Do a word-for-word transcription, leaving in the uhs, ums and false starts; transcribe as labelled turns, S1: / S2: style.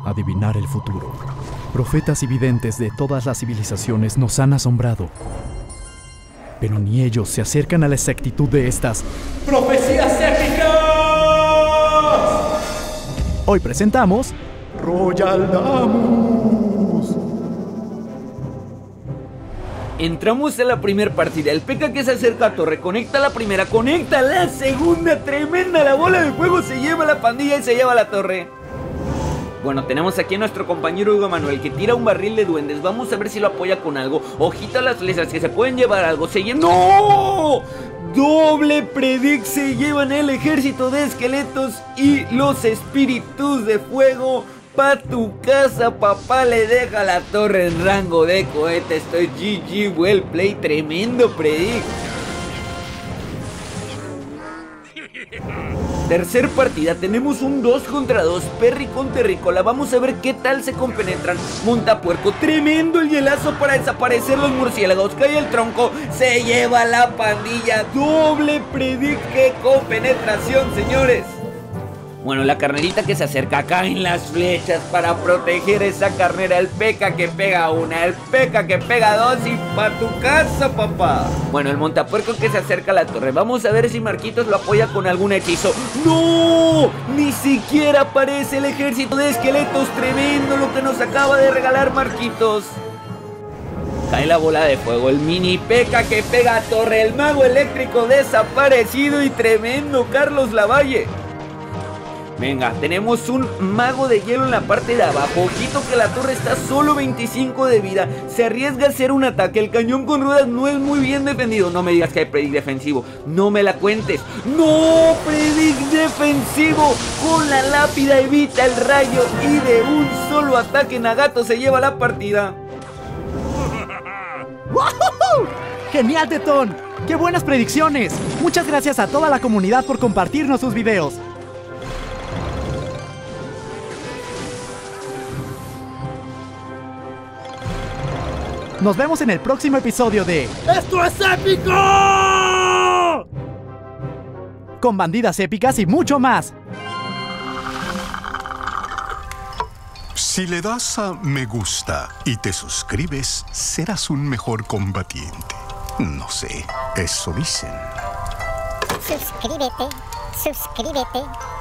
S1: adivinar el futuro. Profetas y videntes de todas las civilizaciones nos han asombrado. Pero ni ellos se acercan a la exactitud de estas ¡profecías épicas! Hoy presentamos Royal Damus.
S2: Entramos a la primera partida. El P K que se acerca a torre, conecta la primera, conecta la segunda. Tremenda, la bola de fuego se lleva la pandilla y se lleva la torre. Bueno, tenemos aquí a nuestro compañero Hugo Manuel que tira un barril de duendes. Vamos a ver si lo apoya con algo. Ojito a las flechas que se pueden llevar algo. Se llevan... ¡No! Doble predict, se llevan el ejército de esqueletos y los espíritus de fuego. Pa' tu casa, papá, le deja la torre en rango de cohete. Estoy G G, well play, tremendo predict. Tercer partida, tenemos un dos contra dos, Perry con Terrícola. Vamos a ver qué tal se compenetran. Montapuerco, tremendo el hielazo para desaparecer los murciélagos. Cae el tronco, se lleva la pandilla. Doble predict, qué compenetración, señores. Bueno, la carnerita que se acerca, caen las flechas para proteger esa carnera. El P K que pega una, el P K que pega dos y pa' tu casa, papá. Bueno, el montapuerco que se acerca a la torre. Vamos a ver si Marquitos lo apoya con algún hechizo. ¡No! Ni siquiera aparece el ejército de esqueletos. Tremendo lo que nos acaba de regalar Marquitos. Cae la bola de fuego, el mini P K que pega a torre. El mago eléctrico desaparecido y tremendo Carlos Lavalle. Venga, tenemos un mago de hielo en la parte de abajo. Ojito que la torre está solo veinticinco de vida. Se arriesga a hacer un ataque. El cañón con ruedas no es muy bien defendido. No me digas que hay predict defensivo. No me la cuentes. ¡No! Predict defensivo. Con la lápida evita el rayo. Y de un solo ataque Nagato se lleva la partida.
S1: ¡Wow! ¡Genial, Tetón! ¡Qué buenas predicciones! Muchas gracias a toda la comunidad por compartirnos sus videos. Nos vemos en el próximo episodio de ¡Esto es épico! Con bandidas épicas y mucho más.
S3: Si le das a me gusta y te suscribes, serás un mejor combatiente. No sé, eso dicen.
S4: Suscríbete, suscríbete.